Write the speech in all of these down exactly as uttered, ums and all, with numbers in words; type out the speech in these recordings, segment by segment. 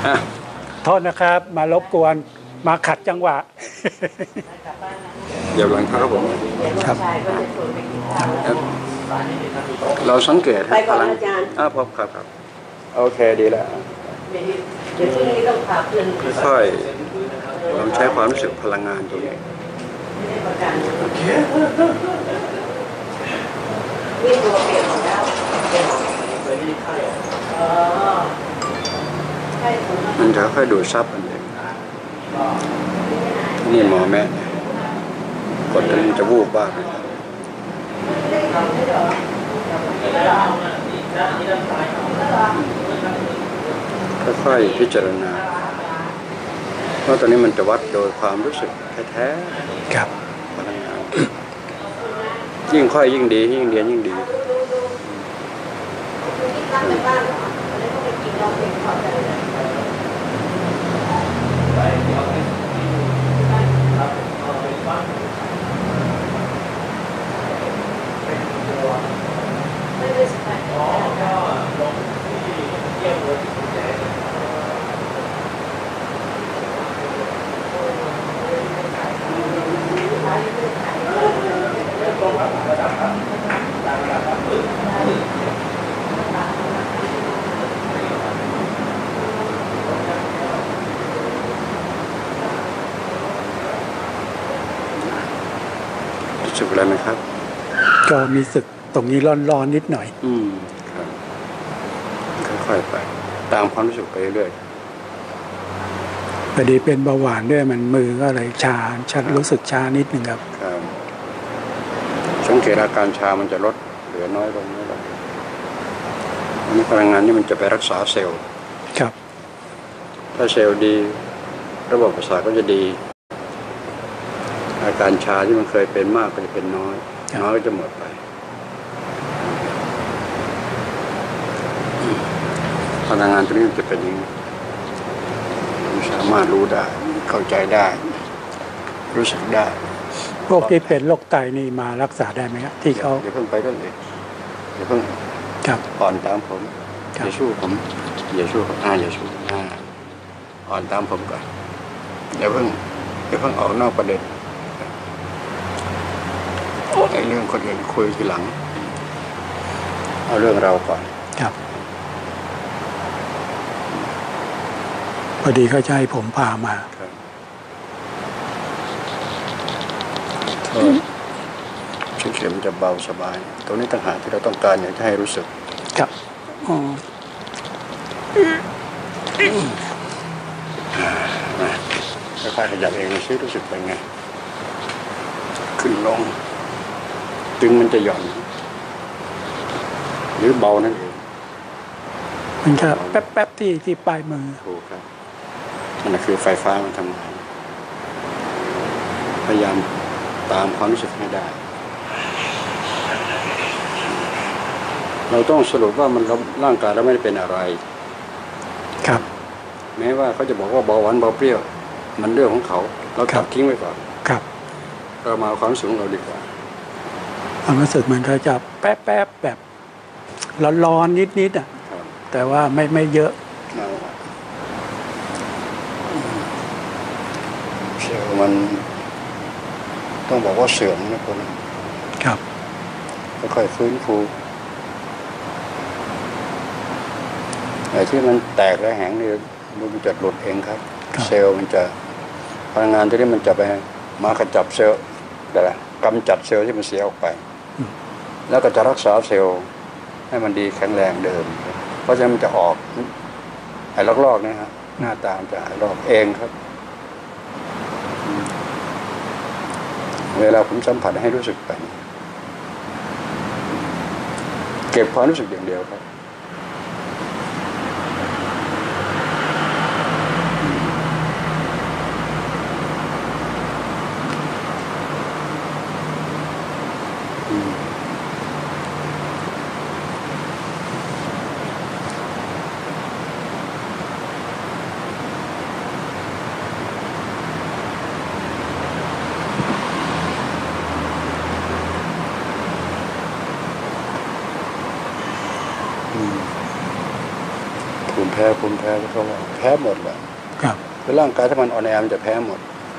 โทษนะครับมารบกวนมาขัดจังหวะเดี๋ยวหลังเท้าผมครับเราสังเกตพลังอ่าพบครับครับโอเคดีแล้วค่อยๆเราใช้ความรู้สึกพลังงานตรงนี้มันจะค่อยดูดซับมันเองนี่หมอแม่กดจนจะวูบบ้างค่อยๆพิจารณาเพราะตอนนี้มันจะวัดโดยความรู้สึกแท้ๆครับพลังงานยิ่งค่อยยิ่งดียิ่งเรียนยิ่งดีรู้สึกอะไรไหมครับก็มีสึกตรงนี้ร้อนๆนิดหน่อยอืมครับค่อยๆไปตามความรู้สึกไปเรื่อยพอดีเป็นเบาหวานด้วยมันมือก็เลยชาชัดรู้สึกชานิดหนึ่งครับครับสังเกตอาการชามันจะลดเหลือน้อยลงน้อยลงอันนี้พลังงานนี่มันจะไปรักษาเซลล์ครับถ้าเซลล์ดีระบบประสาทก็จะดีอาการชาที่มันเคยเป็นมากก็จะเป็นน้อยน้อยก็จะหมดไปพลังงานตัวนี้มันจะเป็นอย่างนี้สามารถรู้ได้เข้าใจได้รู้สึกได้พวกที่เป็นโรคไตนี่มารักษาได้ไหมครับที่เขาเดี๋ยวเพิ่งไปได้เลยเดี๋ยวเพิ่งครับอ่อนตามผมอย่าชู้ผมอย่าชู้ผมอ่าอย่าชู้อ่าอ่อนตามผมก่อนเดี๋ยวเพิ่งเดี๋ยวเพิ่งออกนอกประเด็นไอ้เรื่องคนอื่นคุยทีหลังเอาเรื่องเราก่อนครับพอดีเขาจะให้ผมพามาเข็มจะเบาสบายตรงนี้ต่างหากที่เราต้องการอยากจะให้รู้สึกครับอ๋อค่อยๆขยับเองซิรู้สึกเป็นไงขึ้นลงตึงมันจะหย่อนหรือเบานั่นเองมันจะแป๊บๆที่ที่ปลายมือถูกครับนั่นคือไฟฟ้ามันทำงานพยายามตามความรู้สึกให้ได้เราต้องสรุปว่ามันร่างกายเราไม่ได้เป็นอะไรครับแม้ว่าเขาจะบอกว่าเบาหวานเบาเปรี้ยวมันเรื่องของเขาเราตัดทิ้งไว้ก่อนครับเรามาความรู้สึกของเราดีกว่าความรู้สึกมันก็จะแป๊บๆแบบร้อนๆนิดๆอ่ะแต่ว่าไม่ไม่เยอะเซลล์มันต้องบอกว่าเสื่อมนะคนครับค่อยๆฟื้นฟูไอ้ที่มันแตกและแห้งนี่มันจะหลุดเองครับเซลล์มันจะพลังงานที่นี่มันจะไปมาขจับเซลล์แต่ละกำจัดเซลล์ที่มันเสียออกไปแล้วก็จะรักษาเซลล์ให้มันดีแข็งแรงเดิมเพราะฉะนั้นมันจะออกไอ้ลอกๆนี่ฮะหน้าตามันจะลอกเองครับเวลาผมสัมผัสให้รู้สึกไปเก็บความรู้สึกอย่างเดียวครับแพ้ภูมิแพ้ที่เขาว่าแพ้หมดแหละครับคือร่างกายถ้ามันอ่อนแอมันจะแพ้หมด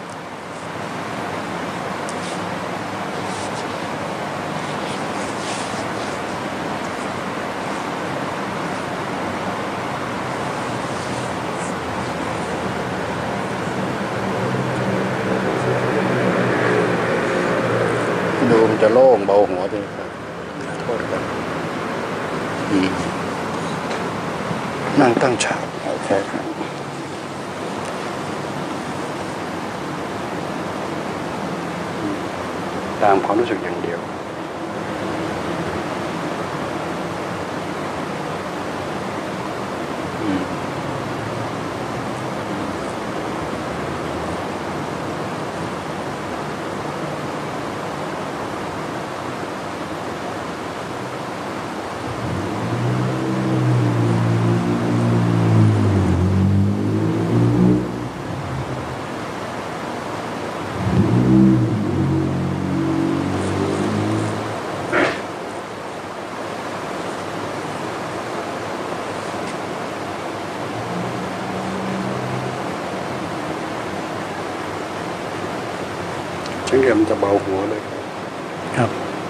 ดูมันจะโล่งเบาหัวดีครับโทษครับอืมนั่งตั้งฉากโอเคครับตามความรู้สึกอย่างเดียวอืมสังเกตมันจะเบาหัวเลยครับครับ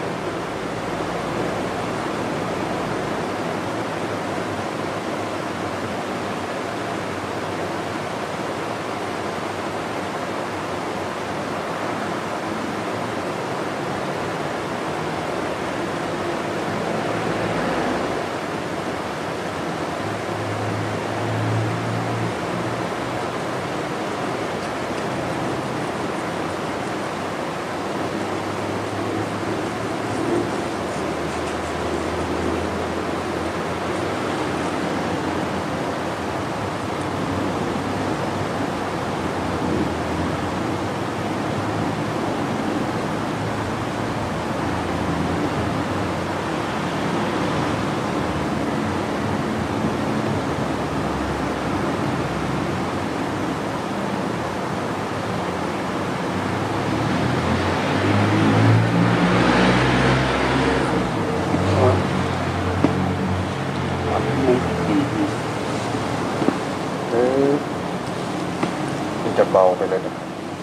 มันจะเบาไปเลยนะ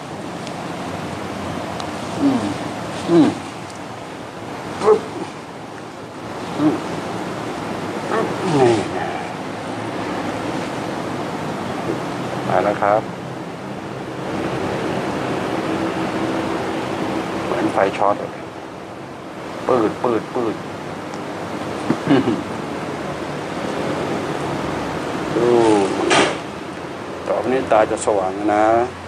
อืมอืมปึ๊บอืมปึ๊บนี่มาแล้วครับเหมือนไฟช็อตเลยปืดปืดปืดดูต่อไปนี้ตาจะสว่างนะ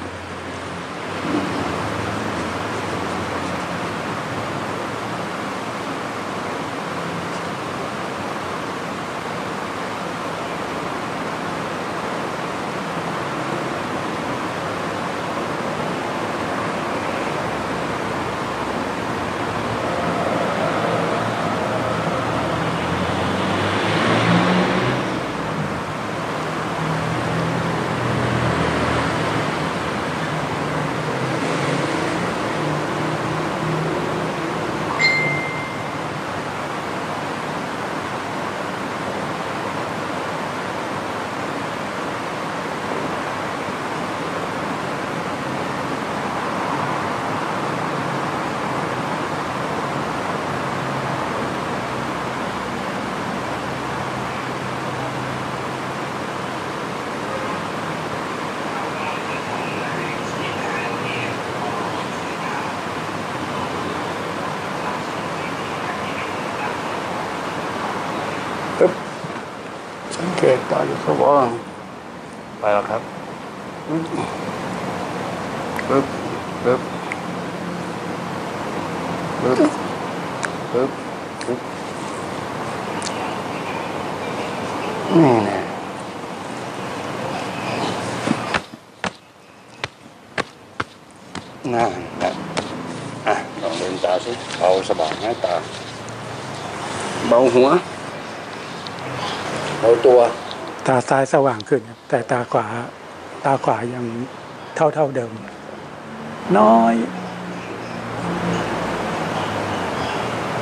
ปึ๊บสังเกตตาจะสว่างไปแล้วครับปึ๊บปึ๊บปึ๊บปึ๊บปึ๊บปึ๊บนี่แน่น่านะอ่ะลองเดินตาสิเบาสบายไหมตาเบาหัวเบาตัวตาซ้ายสว่างขึ้นครับแต่ตาขวาตาขวายังเท่าเท่าเดิม น้อย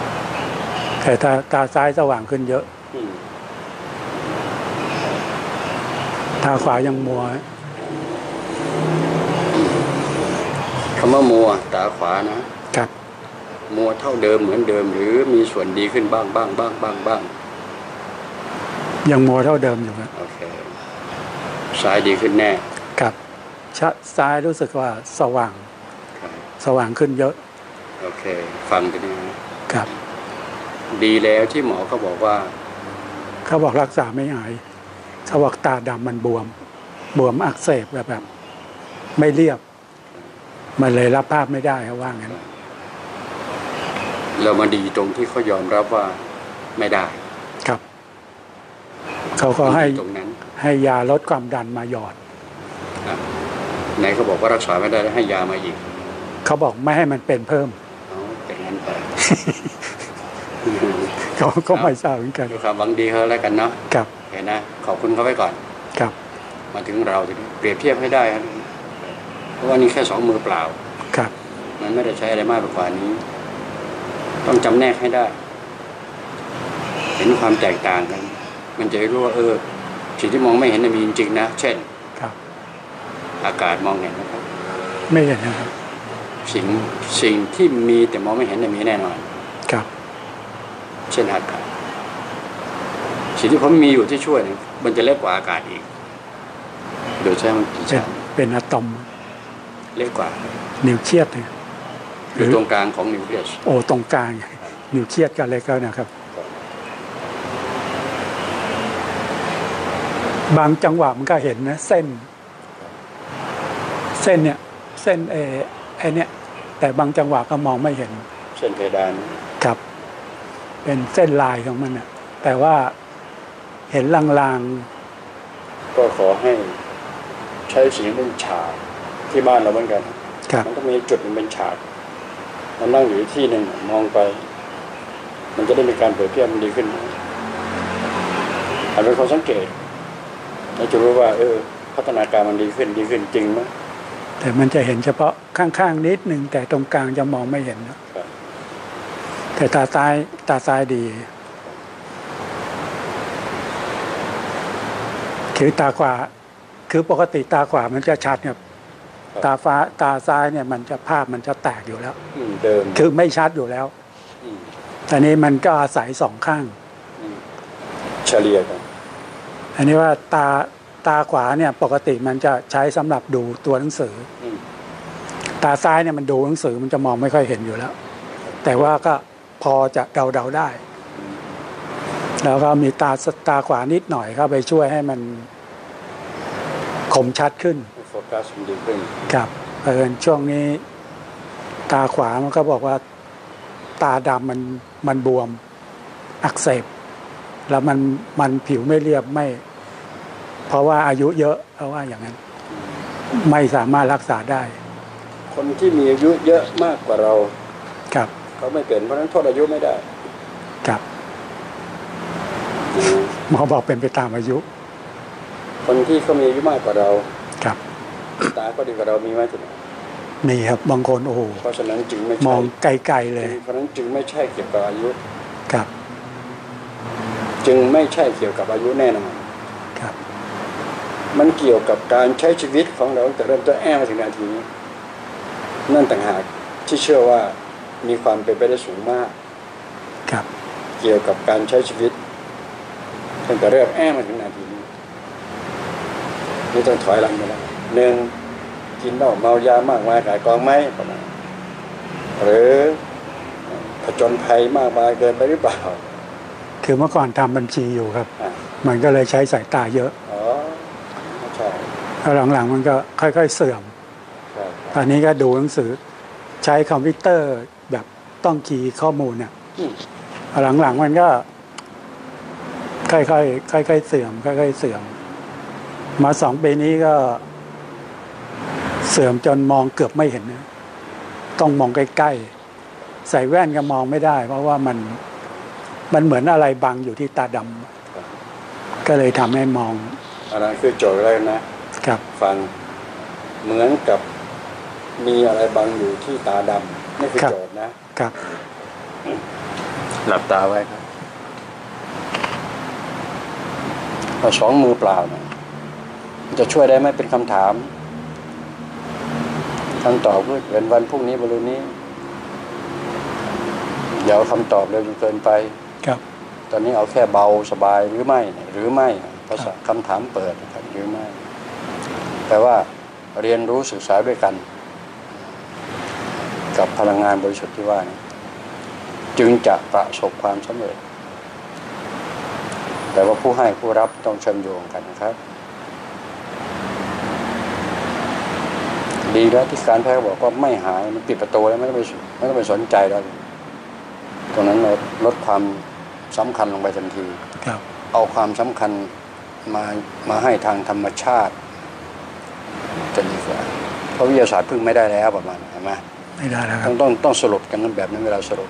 แต่ตาตาซ้ายสว่างขึ้นเยอะอืมตาขวายังมัวคำว่ามัวตาขวานะครับมัวเท่าเดิมเหมือนเดิมหรือมีส่วนดีขึ้นบ้างบ้างบ้างบ้างบ้างยังมัวเท่าเดิมอยู่ครับโอเคซ้ายดีขึ้นแน่ครับซ้ายรู้สึกว่าสว่างสว่างขึ้นเยอะโอเคฟังกันนะครับดีแล้วที่หมอเขาบอกว่าเขาบอกรักษาไม่หายเขาบอกตาดำมันบวมบวมอักเสบแบบแบบไม่เรียบมันเลยรับภาพไม่ได้เขาว่างั้นเรามาดีตรงที่เขายอมรับว่าไม่ได้ครับเขาก็ให้ตรงนั้นให้ยาลดความดันมาหยอดไหนเขาบอกว่ารักษาไม่ได้แล้วให้ยามาอีกเขาบอกไม่ให้มันเป็นเพิ่มอ๋อเป็นงั้นไปเขาก็ไม่ทราบเหมือนกันดูความหวังดีเขาแล้วกันเนาะครับเห็นนะขอบคุณเขาไว้ก่อนครับมาถึงเราทีนี้เปรียบเทียบให้ได้ครับเพราะว่านี่แค่สองมือเปล่าครับมันไม่ได้ใช้อะไรมากไปกว่านี้ต้องจำแนกให้ได้เห็นความแตกต่างกันมันจะรู้ว่าเออสิ่งที่มองไม่เห็นมีจริงๆนะเช่นครับอากาศมองเห็นนะครับไม่เห็นนะครับสิ่งสิ่งที่มีแต่มองไม่เห็นมีแน่นอนครับเช่นอากาศสิ่งที่ผมมีอยู่ที่ช่วยมันจะเล็กกว่าอากาศอีกโดยใช้มันกี่ชั้นเป็นอะตอมเล็กกว่านิวเคลียสเนี่ยอยู่ตรงกลางของนิวเคลียสโอ้ตรงกลางนิวเคลียสกันเลยก็นะครับบางจังหวะมันก็เห็นนะเส้นเส้นเนี่ยเส้นเอไอเนี่ยแต่บางจังหวะก็มองไม่เห็นเส้นเพดานครับเป็นเส้นลายของมันน่ะแต่ว่าเห็นลางๆก็ขอให้ใช้สีเป็นฉากที่บ้านเราเหมือนกันมันก็มีจุดเป็นฉากมันนั่งอยู่ที่หนึ่งมองไปมันจะได้มีการเผยแพร่มันดีขึ้นอาจเป็นคนสังเกตเราจะรู้ว่าเออพัฒนาการมันดีขึ้นดีขึ้นจริงไหมแต่มันจะเห็นเฉพาะข้างๆนิดหนึ่งแต่ตรงกลางจะมองไม่เห็นนะแต่ตาซ้ายตาซ้ายดีคือตาขวาคือปกติตาขวามันจะชัดเนี่ยตาฟ้าตาซ้ายเนี่ยมันจะภาพมันจะแตกอยู่แล้วเดิมคือไม่ชัดอยู่แล้วแต่นี้มันก็อาศัยสองข้างเฉลี่ยกันอันนี้ว่าตาตาขวาเนี่ยปกติมันจะใช้สำหรับดูตัวหนังสือตาซ้ายเนี่ยมันดูหนังสือมันจะมองไม่ค่อยเห็นอยู่แล้วแต่ว่าก็พอจะเดาเดาได้แล้วก็มีตาตาขวานิดหน่อยเข้าไปช่วยให้มันคมชัดขึ้นโฟกัสมันดีขึ้นครับเออช่วงนี้ตาขวามันก็บอกว่าตาดำมันมันบวมอักเสบแล้วมันมันผิวไม่เรียบไม่เพราะว่าอายุเยอะเพราะว่าอย่างนั้นไม่สามารถรักษาได้คนที่มีอายุเยอะมากกว่าเราครับเขาไม่เป็นเพราะฉะนั้นโทษอายุไม่ได้ครับหมอบอกเป็นไปตามอายุคนที่เขามีอายุมากกว่าเราครับตาก็ดีกว่าเรามีไหมถึงมีครับบางคนโอ้โหเพราะฉะนั้นจึงไม่มองไกลๆเลยเพราะฉะนั้นจึงไม่ใช่เกี่ยวกับอายุครับจึงไม่ใช่เกี่ยวกับอายุแน่นอนครับมันเกี่ยวกับการใช้ชีวิตของเราตั้งแต่เริ่มต้นแอ้มาถึงนาทีนี้นั่นต่างหากที่เชื่อว่ามีความเป็นไปได้สูงมากครับเกี่ยวกับการใช้ชีวิตตั้งแต่เริ่มแอ้มาถึงนาทีนี้นี่ต้องถอยหลังไปแล้วหนึ่งกินเหล้าเมายามากมายขายกองไหมประมาณหรือผจญภัยมากมายเกินไปหรือเปล่าคือเมื่อก่อนทำบัญชีอยู่ครับมันก็เลยใช้สายตาเยอะอ๋อใช่แล้วหลังๆมันก็ค่อยๆเสื่อมตอนนี้ก็ดูหนังสือใช้คอมพิวเตอร์แบบต้องคีย์ข้อมูลเนี่ยหลังๆมันก็ค่อยๆค่อยๆเสื่อมค่อยๆเสื่อมมาสองปีนี้ก็เสื่อมจนมองเกือบไม่เห็นนะต้องมองใกล้ๆใส่แว่นก็มองไม่ได้เพราะว่ามันมันเหมือนอะไรบังอยู่ที่ตาดำก็เลยทำให้มองอันนั้นคือโจทย์แรกนะครับฟังเหมือนกับมีอะไรบังอยู่ที่ตาดำนี่คือโจทย์นะครับหลับตาไว้ครับเอาสองมือเปล่านะจะช่วยได้ไหมเป็นคำถามคำตอบก็เป็นวันพรุ่งนี้บริเวณนี้เดี๋ยวคำตอบเร็วจนเกินไปครับตอนนี้เอาแค่เบาสบายหรือไม่หรือไม่ภาษาคำถามเปิดนะครับหรือไม่แปลว่าเรียนรู้ศึกษาด้วยกันกับพลังงานบริสุทธิ์ที่ว่านี้จึงจะประสบความสำเร็จแต่ว่าผู้ให้ผู้รับต้องเชื่อมโยงกันนะครับดีแล้วที่การแพทย์บอกว่าไม่หายมันปิดประตูแล้วไม่ต้องไปไม่ต้องไปสนใจแล้วตรงนั้นเราลดความสำคัญลงไปทันทีเอาความสำคัญมามาให้ทางธรรมชาติจะดีกว่าเพราะวิทยาศาสตร์พึ่งไม่ได้แล้วประมาณเห็นไหมไม่ได้แล้วต้องต้องต้องสรุปกันแบบนั้นเวลาสรุป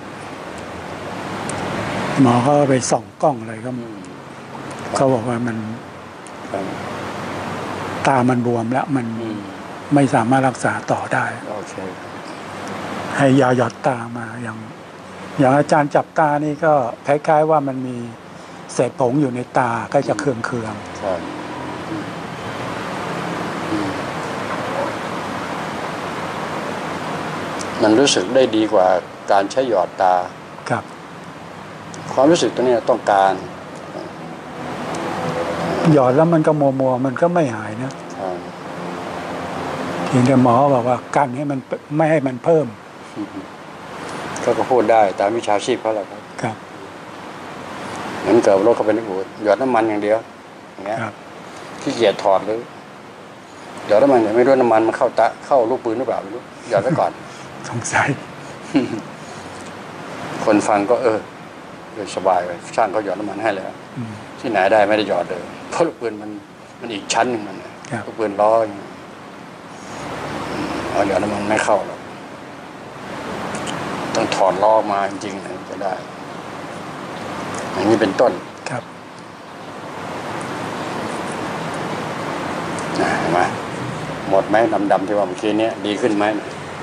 หมอเขาไปส่องกล้องอะไรก็เขาบอกว่ามันตามันบวมแล้วมันไม่สามารถรักษาต่อได้ให้ยาหยอดตามาอย่างอย่างอาจารย์จับตานี่ก็คล้ายๆว่ามันมีเศษผงอยู่ในตาก็จะเคืองเคืองมันรู้สึกได้ดีกว่าการใช้หยอดตาครับความรู้สึกตัวนี้ต้องการหยอดแล้วมันก็มัวมัวมันก็ไม่หายนะทีนี้หมอบอกว่ากันให้มันไม่ให้มันเพิ่มก็ก็พูดได้ตามวิชาชีพเขาแหละครับครับเหมือนกับรถเขาเป็นหูหยอดน้ำมันอย่างเดียวอย่างเงี้ยที่เกียจถอดเลยหยอดน้ำมันไม่รู้น้ำมันมันเข้าตะเข้าลูกปืนหรือเปล่าไม่รู้หยอดไว้ก่อนสงสัยคนฟังก็เออสบายไปช่างเขาหยอดน้ำมันให้แล้วที่ไหนได้ไม่ได้หยอดเลยเพราะลูกปืนมันมันอีกชั้นหนึ่งมันลูกปืนล้อเอาหยอดน้ำมันไม่เข้าหรอกต้องถอดล้อมาจริงๆนะจะได้อย่างนี้เป็นต้นครับเห็นไหมหมดไหมดำๆที่ว่าเมื่อกี้นี้ดีขึ้นไหม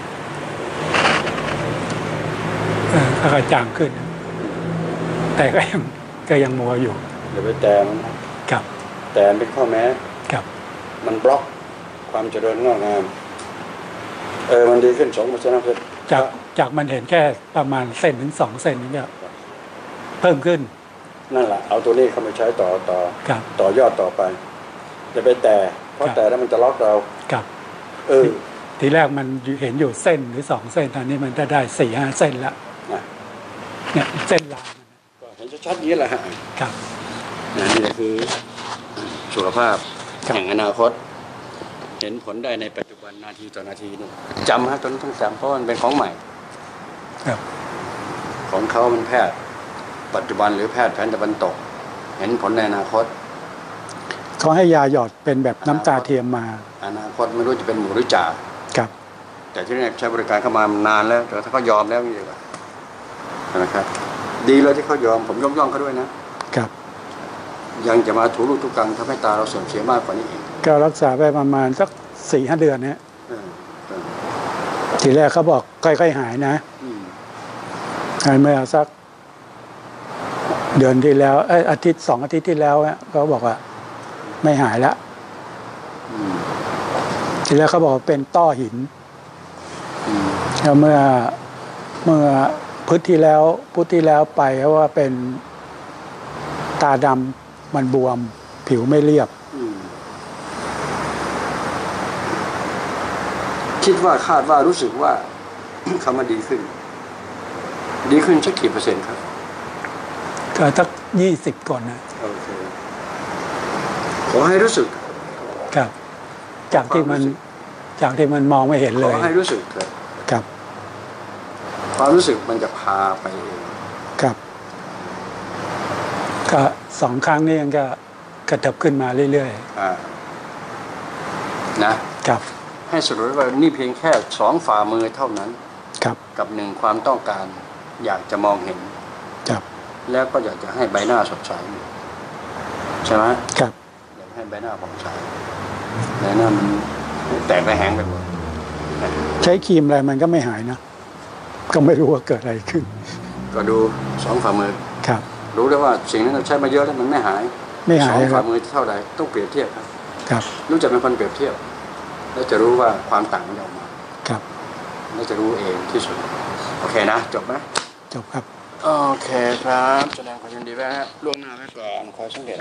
ก็กระจ่างขึ้นแต่ก็ยังก็ยังมัวอยู่เดี๋ยวไปแต่มันครับแต่เป็นข้อแม้ครับมันบล็อกความเจริญงอกงามเออมันดีขึ้นสองเปอร์เซ็นต์จากจากมันเห็นแค่ประมาณเซนถึงสองเซนนี่เนี่ยเพิ่มขึ้นนั่นแหละเอาตัวนี้เข้าไปใช้ต่อต่อต่อยอดต่อไปจะไปแต่เพราะแต่แล้วมันจะล็อกเราครับเออทีแรกมันเห็นอยู่เส้นหรือสองเส้นตอนนี้มันจะได้สี่ห้าเส้นแล้วเนี่ยเส้นลายก็เห็นชัดๆนี้แหละฮะครับนี่แหละคือสุขภาพแห่งอนาคตเห็นผลได้ในปัจจุบันนาทีต่อนาทีนี่จำฮะจนต้องจำเพราะมันเป็นของใหม่ครับของเขามันแพทย์ปัจจุบันหรือแพทย์แผนตะวันตกเห็นผลในอนาคตเขาให้ยาหยอดเป็นแบบน้ำตาเทียมมาอนาคตไม่รู้จะเป็นหมูหรือจ่าครับแต่ที่นี่ใช้บริการเข้ามานานแล้วแต่ถ้าเขายอมแล้วนี่แหละนะครับดีเลยที่เขายอมผมยกย่องเขาด้วยนะครับยังจะมาถูรูทุกกังทำให้ตาเราเสื่อมเสียมากกว่านี้อีกก็รักษาไปประมาณสักสี่ห้าเดือนเนี่ยทีแรกเขาบอกค่อยๆหายนะหายเมื่อสักเดือนที่แล้วเอ้อาทิตย์สองอาทิตย์ที่แล้วเนี่ยเขาบอกว่าไม่หายแล้วทีแรกเขาบอกเป็นต้อหินแล้วเมื่อเมื่อพุธที่แล้วพุธที่แล้วไปเพราะว่าเป็นตาดำมันบวมผิวไม่เรียบคิดว่าคาดว่ารู้สึกว่าคำว่าดีขึ้นดีขึ้นสักกี่เปอร์เซ็นต์ครับก็สักยี่สิบก่อนนะโอเคขอให้รู้สึกครับจากที่มันจากที่มันมองไม่เห็นเลยขอให้รู้สึกเถอะครับความรู้สึกมันจะพาไปเองครับก็สองครั้งนี้ยังก็กระเถิบขึ้นมาเรื่อยๆอ่านะครับให้สรุปว่านี่เพียงแค่สองฝ่ามือเท่านั้นครับกับหนึ่งความต้องการอยากจะมองเห็นครับแล้วก็อยากจะให้ใบหน้าสดใสใช่ไหมครับอยากให้ใบหน้าผ่องใสใบหน้ามันแตกระแหงไปหมดใช้ครีมอะไรมันก็ไม่หายนะก็ไม่รู้ว่าเกิดอะไรขึ้นก็ดูสองฝ่ามือครับรู้ได้ว่าสิ่งนั้นเราใช้มาเยอะแล้วมันไม่หายไม่หายสองฝ่ามือเท่าไหร่ต้องเปรียบเทียบครับครับรู้จักเป็นคนเปรียบเทียบแล้วจะรู้ว่าความต่างมันออกมาครับแล้วจะรู้เองที่สุดโอเคนะจบไหมจบครับโอเคครับแสดงความยินดีไว้ฮะล่วงหน้าไว้ก่อนขอสังเกต